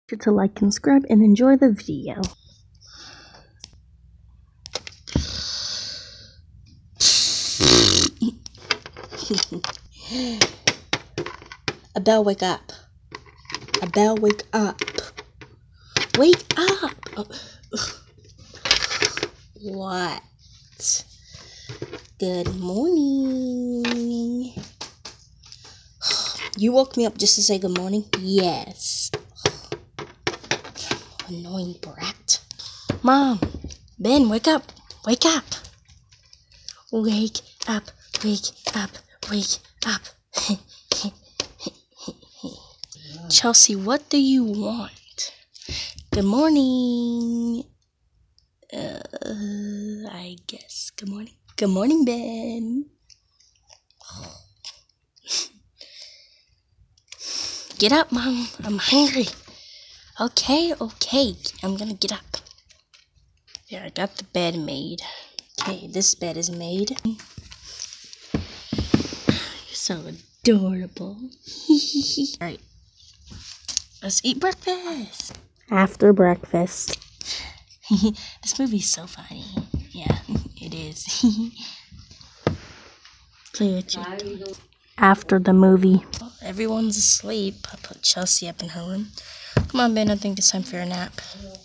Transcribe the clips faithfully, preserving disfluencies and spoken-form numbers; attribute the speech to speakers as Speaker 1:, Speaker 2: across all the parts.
Speaker 1: sure to like and subscribe and enjoy the video. Abel, wake up. Abel, wake up. Wake up! Oh. What? Good morning. You woke me up just to say good morning? Yes. Annoying brat. Mom, Ben, wake up. Wake up. Wake up. Wake up. Wake up. Chelsea, what do you want? Good morning. Uh, I guess. Good morning. Good morning, Ben. Get up, Mom. I'm hungry. Okay, okay. I'm gonna get up. Yeah, I got the bed made. Okay, this bed is made. You're so adorable. Alright. Let's eat breakfast. After breakfast. This movie's so funny. Yeah, it is. Play with you. After the movie. Everyone's asleep. I put Chelsea up in her room. Come on, Ben, I think it's time for a nap.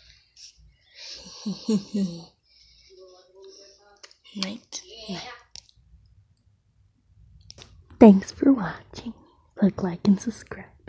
Speaker 1: Night. Night. Thanks for watching. Click like and subscribe.